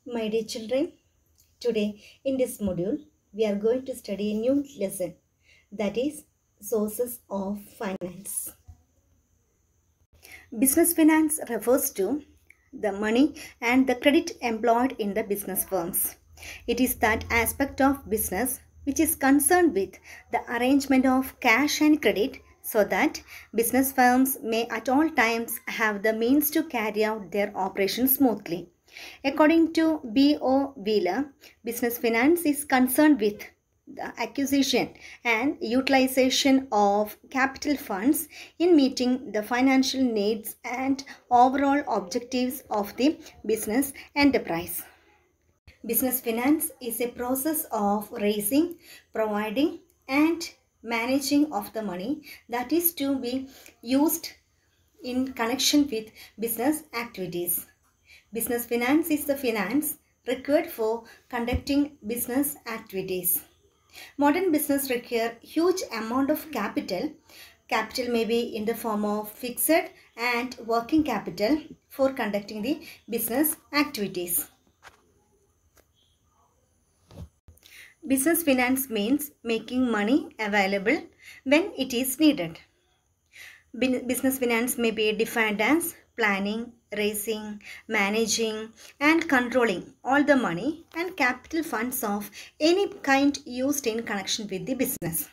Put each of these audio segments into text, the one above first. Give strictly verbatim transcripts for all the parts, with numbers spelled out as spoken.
My dear children, today in this module we are going to study a new lesson, that is sources of finance. Business finance refers to the money and the credit employed in the business firms. It is that aspect of business which is concerned with the arrangement of cash and credit so that business firms may at all times have the means to carry out their operations smoothly. According to B O Wheeler, business finance is concerned with the acquisition and utilization of capital funds in meeting the financial needs and overall objectives of the business enterprise. Business finance is a process of raising, providing, and managing of the money that is to be used in connection with business activities. Business finance is the finance required for conducting business activities. Modern business require huge amount of capital. Capital may be in the form of fixed and working capital for conducting the business activities. Business finance means making money available when it is needed. Business finance may be defined as planning, raising, managing, and controlling all the money and capital funds of any kind used in connection with the business.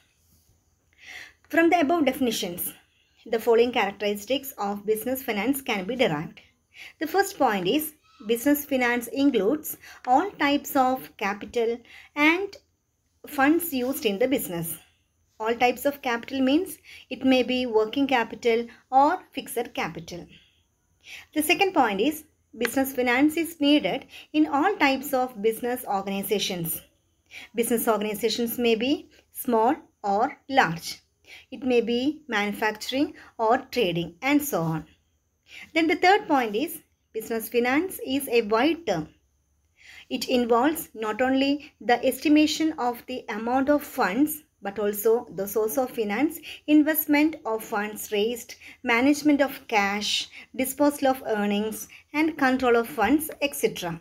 From the above definitions, the following characteristics of business finance can be derived. The first point is business finance includes all types of capital and funds used in the business. All types of capital means it may be working capital or fixed capital. The second point is business finance is needed in all types of business organizations. Business organizations may be small or large. It may be manufacturing or trading and so on. Then the third point is business finance is a wide term. It involves not only the estimation of the amount of funds but also the source of finance, investment of funds raised, management of cash, disposal of earnings, and control of funds, et cetera.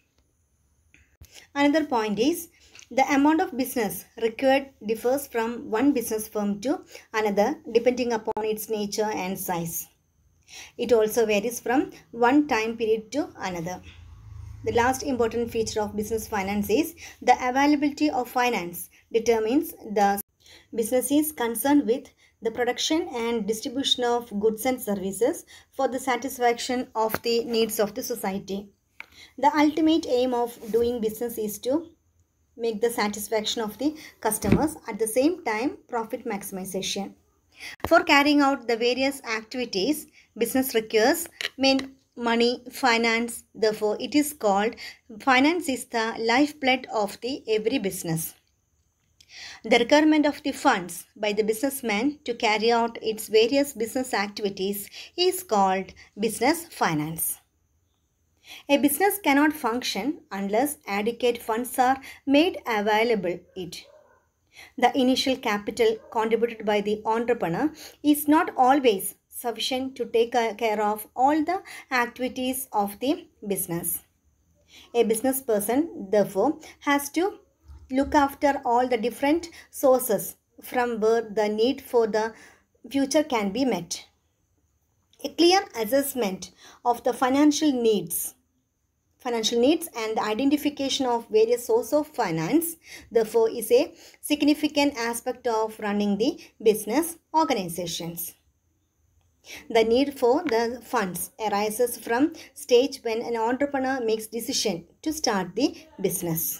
Another point is the amount of business required differs from one business firm to another depending upon its nature and size. It also varies from one time period to another. The last important feature of business finance is the availability of finance determines the business is concerned with the production and distribution of goods and services for the satisfaction of the needs of the society. The ultimate aim of doing business is to make the satisfaction of the customers, at the same time profit maximization. For carrying out the various activities, business requires main money, finance. Therefore, it is called finance is the lifeblood of the every business. The requirement of the funds by the businessman to carry out its various business activities is called business finance. A business cannot function unless adequate funds are made available it. The initial capital contributed by the entrepreneur is not always sufficient to take care of all the activities of the business. A business person, therefore, has to look after all the different sources from where the need for the future can be met. A clear assessment of the financial needs financial needs and the identification of various sources of finance, therefore, is a significant aspect of running the business organizations. The need for the funds arises from stage when an entrepreneur makes decision to start the business.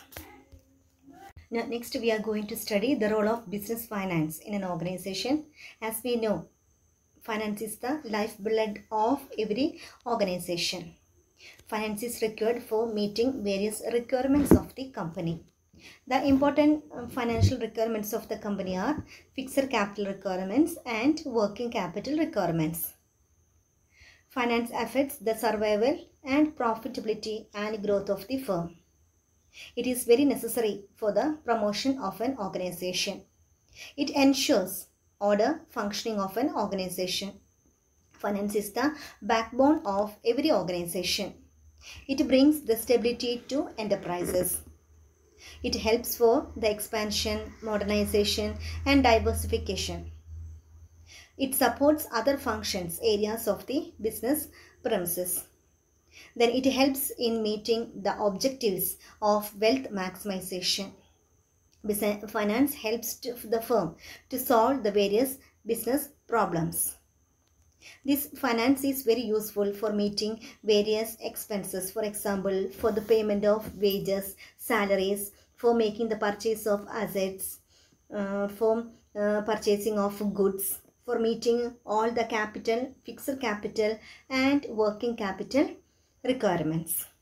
Now, next we are going to study the role of business finance in an organization. As we know, finance is the lifeblood of every organization. Finance is required for meeting various requirements of the company. The important financial requirements of the company are fixed capital requirements and working capital requirements. Finance affects the survival and profitability and growth of the firm. It is very necessary for the promotion of an organization. It ensures order functioning of an organization. Finance is the backbone of every organization. It brings the stability to enterprises. It helps for the expansion, modernization, and diversification. It supports other functions, areas of the business premises. Then it helps in meeting the objectives of wealth maximization. Business finance helps to the firm to solve the various business problems. This finance is very useful for meeting various expenses. For example, for the payment of wages, salaries, for making the purchase of assets, uh, for uh, purchasing of goods, for meeting all the capital, fixed capital and working capital requirements.